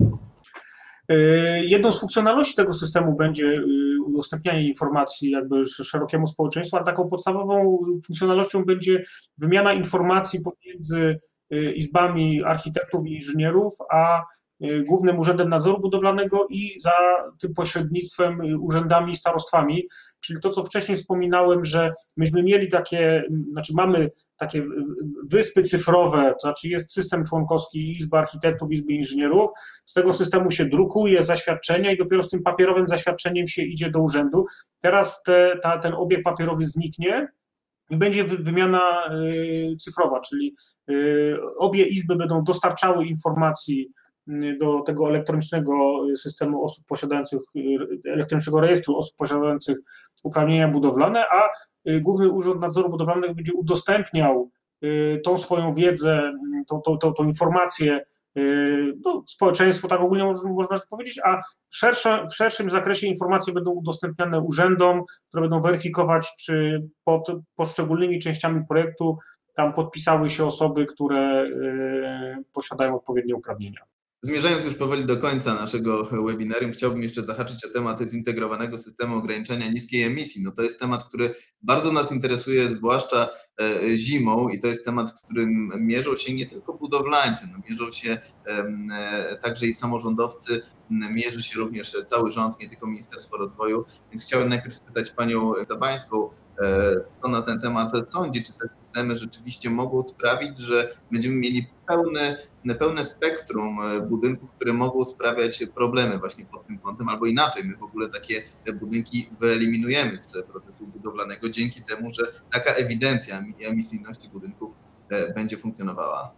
Jedną z funkcjonalności tego systemu będzie udostępnianie informacji jakby szerokiemu społeczeństwu, ale taką podstawową funkcjonalnością będzie wymiana informacji pomiędzy izbami architektów i inżynierów, a Głównym Urzędem Nadzoru Budowlanego i za tym pośrednictwem urzędami i starostwami, czyli to, co wcześniej wspominałem, że myśmy mieli mamy takie wyspy cyfrowe, to znaczy jest system członkowski Izby Architektów, Izby Inżynierów, z tego systemu się drukuje zaświadczenia i dopiero z tym papierowym zaświadczeniem się idzie do urzędu. Teraz ten obieg papierowy zniknie i będzie wymiana cyfrowa, czyli obie izby będą dostarczały informacji do tego elektronicznego systemu osób posiadających, elektronicznego rejestru osób posiadających uprawnienia budowlane, a Główny Urząd Nadzoru Budowlanego będzie udostępniał tą swoją wiedzę, tą informację społeczeństwu, tak ogólnie można powiedzieć, a w szerszym zakresie informacje będą udostępniane urzędom, które będą weryfikować, czy pod poszczególnymi częściami projektu tam podpisały się osoby, które posiadają odpowiednie uprawnienia. Zmierzając już powoli do końca naszego webinarium, chciałbym jeszcze zahaczyć o temat zintegrowanego systemu ograniczania niskiej emisji. No to jest temat, który bardzo nas interesuje, zwłaszcza zimą, i to jest temat, z którym mierzą się nie tylko budowlańcy, mierzą się także i samorządowcy, mierzy się również cały rząd, nie tylko Ministerstwo Rozwoju, więc chciałem najpierw spytać panią Zabańską, co na ten temat sądzi, czy te systemy rzeczywiście mogą sprawić, że będziemy mieli pełne spektrum budynków, które mogą sprawiać problemy właśnie pod tym kątem, albo inaczej, my w ogóle takie budynki wyeliminujemy z procesu budowlanego dzięki temu, że taka ewidencja emisyjności budynków będzie funkcjonowała.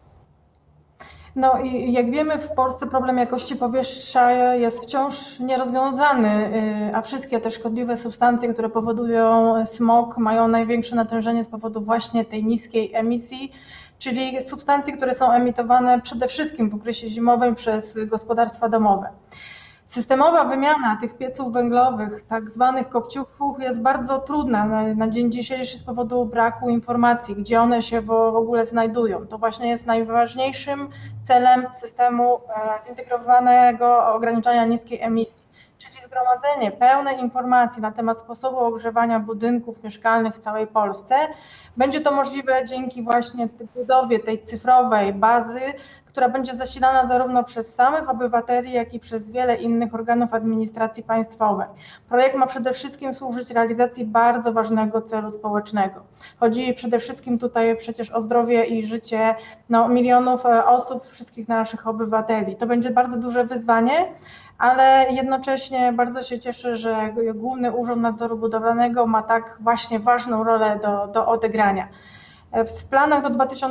No i jak wiemy, w Polsce problem jakości powietrza jest wciąż nierozwiązany, a wszystkie te szkodliwe substancje, które powodują smog, mają największe natężenie z powodu właśnie tej niskiej emisji, czyli substancji, które są emitowane przede wszystkim w okresie zimowym przez gospodarstwa domowe. Systemowa wymiana tych pieców węglowych, tak zwanych kopciuchów, jest bardzo trudna na dzień dzisiejszy z powodu braku informacji, gdzie one się w ogóle znajdują. To właśnie jest najważniejszym celem systemu zintegrowanego ograniczania niskiej emisji, czyli zgromadzenie pełnej informacji na temat sposobu ogrzewania budynków mieszkalnych w całej Polsce. Będzie to możliwe dzięki właśnie budowie tej cyfrowej bazy, która będzie zasilana zarówno przez samych obywateli, jak i przez wiele innych organów administracji państwowej. Projekt ma przede wszystkim służyć realizacji bardzo ważnego celu społecznego. Chodzi przede wszystkim tutaj przecież o zdrowie i życie milionów osób, wszystkich naszych obywateli. To będzie bardzo duże wyzwanie, ale jednocześnie bardzo się cieszę, że Główny Urząd Nadzoru Budowlanego ma tak właśnie ważną rolę do odegrania. W planach do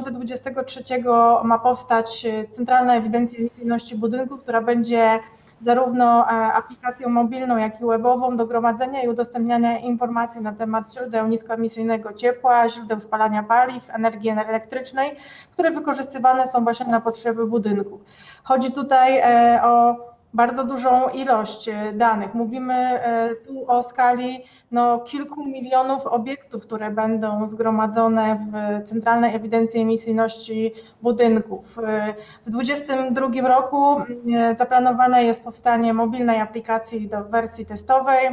2023 ma powstać Centralna Ewidencja Emisyjności Budynków, która będzie zarówno aplikacją mobilną, jak i webową do gromadzenia i udostępniania informacji na temat źródeł niskoemisyjnego ciepła, źródeł spalania paliw, energii elektrycznej, które wykorzystywane są właśnie na potrzeby budynków. Chodzi tutaj o bardzo dużą ilość danych. Mówimy tu o skali kilku milionów obiektów, które będą zgromadzone w Centralnej Ewidencji Emisyjności Budynków. W 2022 roku zaplanowane jest powstanie mobilnej aplikacji do wersji testowej.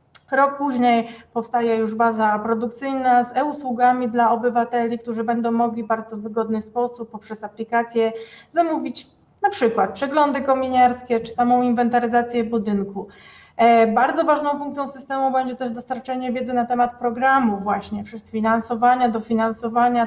Rok później powstaje już baza produkcyjna z e-usługami dla obywateli, którzy będą mogli w bardzo wygodny sposób poprzez aplikację zamówić na przykład przeglądy kominiarskie czy samą inwentaryzację budynku. Bardzo ważną funkcją systemu będzie też dostarczenie wiedzy na temat programu właśnie finansowania, dofinansowania,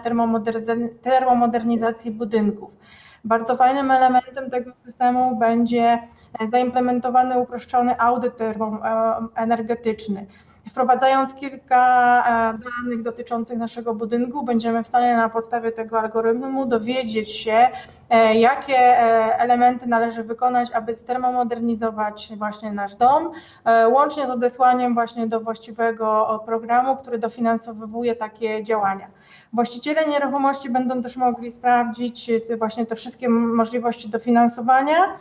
termomodernizacji budynków. Bardzo fajnym elementem tego systemu będzie zaimplementowany uproszczony audyt termoenergetyczny. Wprowadzając kilka danych dotyczących naszego budynku, będziemy w stanie na podstawie tego algorytmu dowiedzieć się, jakie elementy należy wykonać, aby ztermomodernizować właśnie nasz dom, łącznie z odesłaniem właśnie do właściwego programu, który dofinansowuje takie działania. Właściciele nieruchomości będą też mogli sprawdzić właśnie te wszystkie możliwości dofinansowania.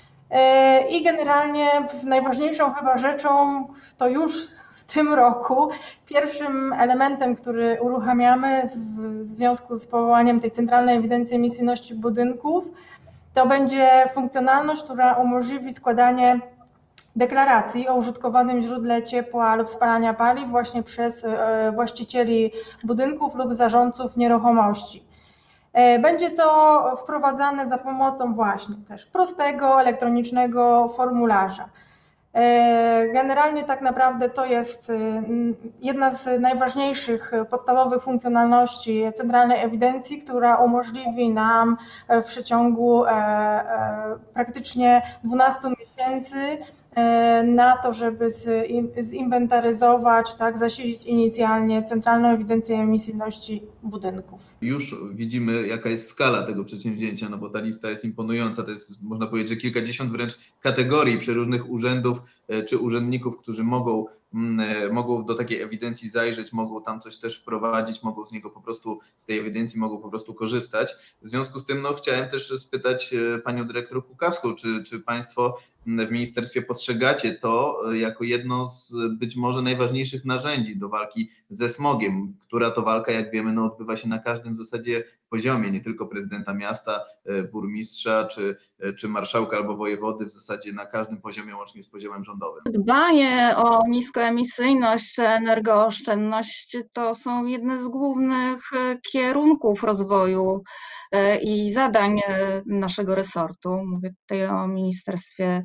I generalnie najważniejszą chyba rzeczą to już w tym roku pierwszym elementem, który uruchamiamy w związku z powołaniem tej Centralnej Ewidencji Emisyjności Budynków, to będzie funkcjonalność, która umożliwi składanie deklaracji o użytkowanym źródle ciepła lub spalania paliw właśnie przez właścicieli budynków lub zarządców nieruchomości. Będzie to wprowadzane za pomocą właśnie też prostego, elektronicznego formularza. Generalnie tak naprawdę to jest jedna z najważniejszych podstawowych funkcjonalności Centralnej Ewidencji, która umożliwi nam w przeciągu praktycznie 12 miesięcy na to, żeby zinwentaryzować, tak, zasilić inicjalnie Centralną Ewidencję Emisyjności Budynków. Już widzimy, jaka jest skala tego przedsięwzięcia, no bo ta lista jest imponująca. To jest, można powiedzieć, że kilkadziesiąt wręcz kategorii przeróżnych urzędów czy urzędników, którzy mogą do takiej ewidencji zajrzeć, mogą tam coś też wprowadzić, mogą z niego po prostu, z tej ewidencji mogą po prostu korzystać. W związku z tym chciałem też spytać panią dyrektor Kukawską, czy państwo w ministerstwie postrzegacie to jako jedno z być może najważniejszych narzędzi do walki ze smogiem, która to walka, jak wiemy, odbywa się na każdym w zasadzie poziomie, nie tylko prezydenta miasta, burmistrza, czy marszałka albo wojewody, w zasadzie na każdym poziomie, łącznie z poziomem rządowym. Dbanie o niskoemisyjność czy energooszczędność to są jedne z głównych kierunków rozwoju i zadań naszego resortu. Mówię tutaj o Ministerstwie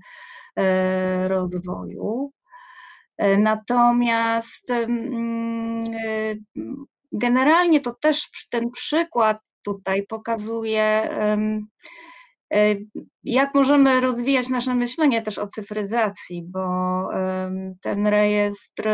Rozwoju. Natomiast generalnie to też ten przykład tutaj pokazuje, jak możemy rozwijać nasze myślenie też o cyfryzacji, bo ten rejestr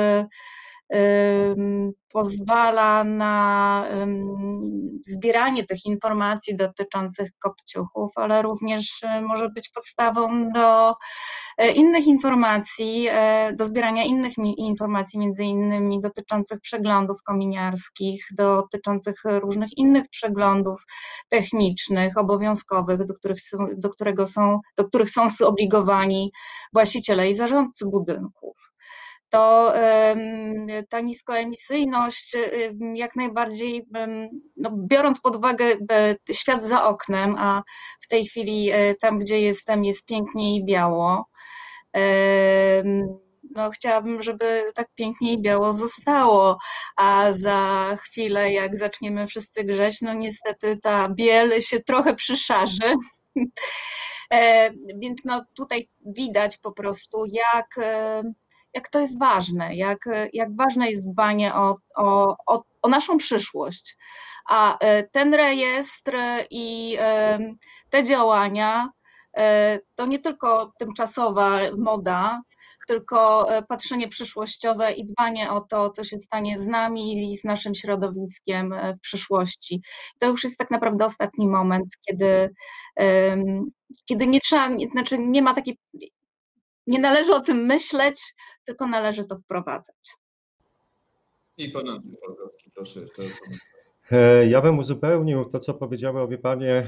pozwala na zbieranie tych informacji dotyczących kopciuchów, ale również może być podstawą do innych informacji, do zbierania innych informacji, między innymi dotyczących przeglądów kominiarskich, dotyczących różnych innych przeglądów technicznych, obowiązkowych, do których są zobligowani właściciele i zarządcy budynków. To ta niskoemisyjność jak najbardziej, biorąc pod uwagę świat za oknem, a w tej chwili tam, gdzie jestem, jest pięknie i biało, chciałabym, żeby tak pięknie i biało zostało, a za chwilę, jak zaczniemy wszyscy grzeć, niestety ta biel się trochę przyszarzy. Więc tutaj widać po prostu, jak to jest ważne, jak ważne jest dbanie o naszą przyszłość. A ten rejestr i te działania to nie tylko tymczasowa moda, tylko patrzenie przyszłościowe i dbanie o to, co się stanie z nami i z naszym środowiskiem w przyszłości. To już jest tak naprawdę ostatni moment, kiedy nie trzeba, nie ma takiej, nie należy o tym myśleć, tylko należy to wprowadzać. I pan Andrzej Falkowski, proszę jeszcze. Ja bym uzupełnił to, co powiedziały obie panie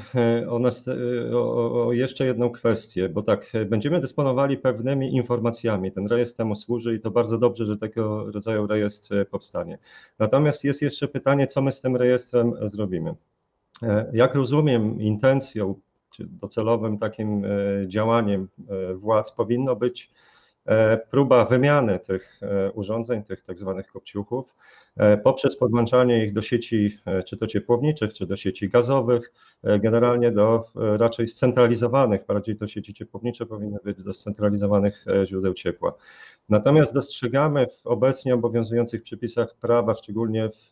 o jeszcze jedną kwestię, bo tak, będziemy dysponowali pewnymi informacjami, ten rejestr temu służy i to bardzo dobrze, że tego rodzaju rejestr powstanie. Natomiast jest jeszcze pytanie, co my z tym rejestrem zrobimy. Jak rozumiem, intencją czy docelowym takim działaniem władz powinno być próba wymiany tych urządzeń, tych tak zwanych kopciuchów, poprzez podłączanie ich do sieci, czy to ciepłowniczych, czy do sieci gazowych, generalnie do raczej scentralizowanych, bardziej to sieci ciepłownicze powinny być do scentralizowanych źródeł ciepła. Natomiast dostrzegamy w obecnie obowiązujących przepisach prawa, szczególnie w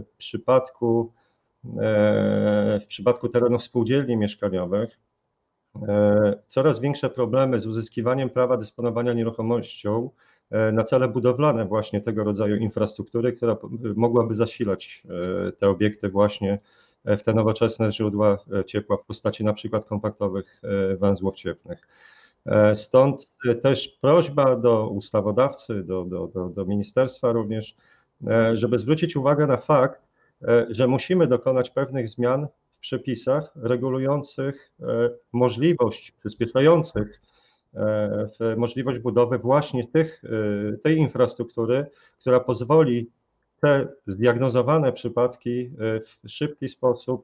przypadku terenów spółdzielni mieszkaniowych, coraz większe problemy z uzyskiwaniem prawa dysponowania nieruchomością na cele budowlane właśnie tego rodzaju infrastruktury, która mogłaby zasilać te obiekty właśnie w te nowoczesne źródła ciepła w postaci na przykład kompaktowych węzłów cieplnych. Stąd też prośba do ustawodawcy, do ministerstwa również, żeby zwrócić uwagę na fakt, że musimy dokonać pewnych zmian w przepisach regulujących możliwość, przyspieszających możliwość budowy właśnie tej infrastruktury, która pozwoli te zdiagnozowane przypadki w szybki sposób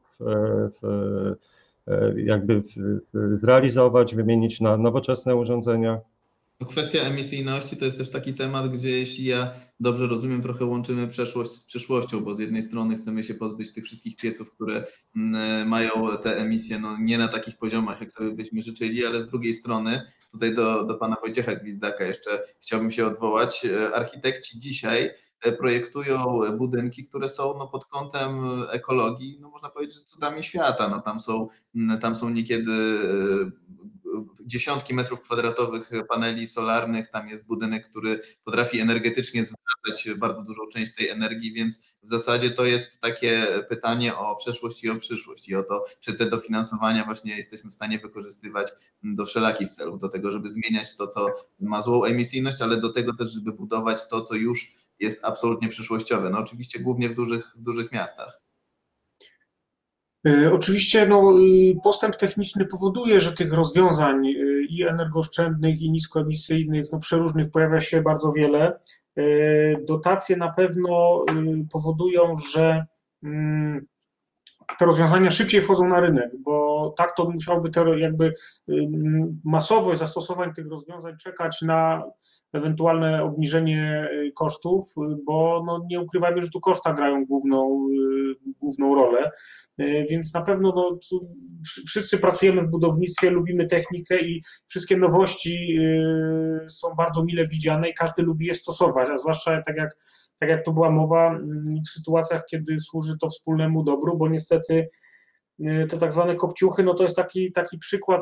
jakby zrealizować, wymienić na nowoczesne urządzenia. Kwestia emisyjności to jest też taki temat, gdzie jeśli ja dobrze rozumiem, trochę łączymy przeszłość z przyszłością, bo z jednej strony chcemy się pozbyć tych wszystkich pieców, które mają te emisje no, nie na takich poziomach, jak sobie byśmy życzyli, ale z drugiej strony, tutaj do pana Wojciecha Gwizdaka jeszcze chciałbym się odwołać, architekci dzisiaj projektują budynki, które są no, pod kątem ekologii, no, można powiedzieć, że cudami świata. No, tam są niekiedy dziesiątki metrów kwadratowych paneli solarnych, tam jest budynek, który potrafi energetycznie zwracać bardzo dużą część tej energii, więc w zasadzie to jest takie pytanie o przeszłość i o przyszłość i o to, czy te dofinansowania właśnie jesteśmy w stanie wykorzystywać do wszelakich celów, do tego, żeby zmieniać to, co ma złą emisyjność, ale do tego też, żeby budować to, co już jest absolutnie przyszłościowe. No oczywiście głównie w dużych miastach. Oczywiście no, postęp techniczny powoduje, że tych rozwiązań i energooszczędnych, i niskoemisyjnych, no, przeróżnych pojawia się bardzo wiele. Dotacje na pewno powodują, że te rozwiązania szybciej wchodzą na rynek, bo tak to musiałoby jakby masowość zastosowań tych rozwiązań czekać na ewentualne obniżenie kosztów, bo no nie ukrywajmy, że tu koszta grają główną rolę, więc na pewno no, wszyscy pracujemy w budownictwie, lubimy technikę i wszystkie nowości są bardzo mile widziane i każdy lubi je stosować, a zwłaszcza tak jak to była mowa, w sytuacjach, kiedy służy to wspólnemu dobru, bo niestety te tak zwane kopciuchy, no to jest taki przykład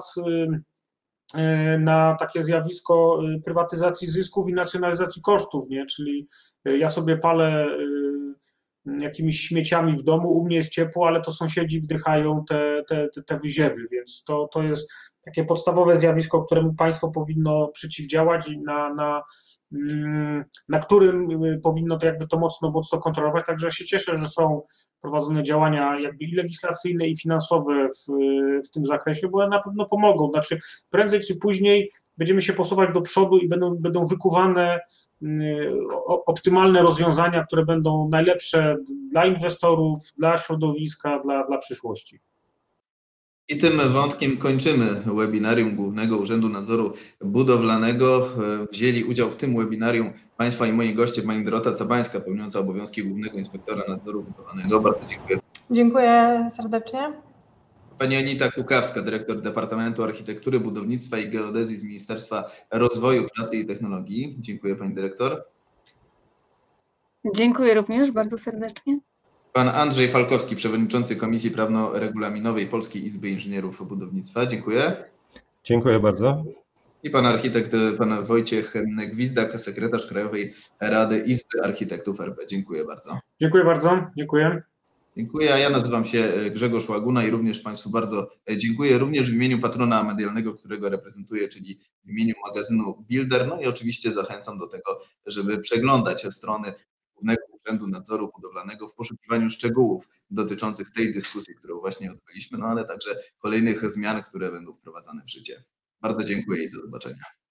na takie zjawisko prywatyzacji zysków i nacjonalizacji kosztów, nie? Czyli ja sobie palę jakimiś śmieciami w domu, u mnie jest ciepło, ale to sąsiedzi wdychają te wyziewy, więc to jest takie podstawowe zjawisko, któremu państwo powinno przeciwdziałać i na którym powinno to jakby to mocno kontrolować, także ja się cieszę, że są prowadzone działania jakby i legislacyjne, i finansowe w tym zakresie, bo one na pewno pomogą, znaczy prędzej czy później będziemy się posuwać do przodu i będą wykuwane optymalne rozwiązania, które będą najlepsze dla inwestorów, dla środowiska, dla przyszłości. I tym wątkiem kończymy webinarium Głównego Urzędu Nadzoru Budowlanego. Wzięli udział w tym webinarium Państwa i moi goście, pani Dorota Cabańska, pełniąca obowiązki Głównego Inspektora Nadzoru Budowlanego. Bardzo dziękuję. Dziękuję serdecznie. Pani Anita Kukawska, dyrektor Departamentu Architektury, Budownictwa i Geodezji z Ministerstwa Rozwoju, Pracy i Technologii. Dziękuję pani dyrektor. Dziękuję również bardzo serdecznie. Pan Andrzej Falkowski, przewodniczący Komisji Prawno-Regulaminowej Polskiej Izby Inżynierów Budownictwa. Dziękuję. Dziękuję bardzo. I pan architekt, pan Wojciech Gwizdak, sekretarz Krajowej Rady Izby Architektów RP. Dziękuję bardzo. Dziękuję bardzo. Dziękuję. Dziękuję, a ja nazywam się Grzegorz Łaguna i również Państwu bardzo dziękuję, również w imieniu patrona medialnego, którego reprezentuję, czyli w imieniu magazynu Builder. No i oczywiście zachęcam do tego, żeby przeglądać strony Głównego Urzędu Nadzoru Budowlanego w poszukiwaniu szczegółów dotyczących tej dyskusji, którą właśnie odbyliśmy, no ale także kolejnych zmian, które będą wprowadzane w życie. Bardzo dziękuję i do zobaczenia.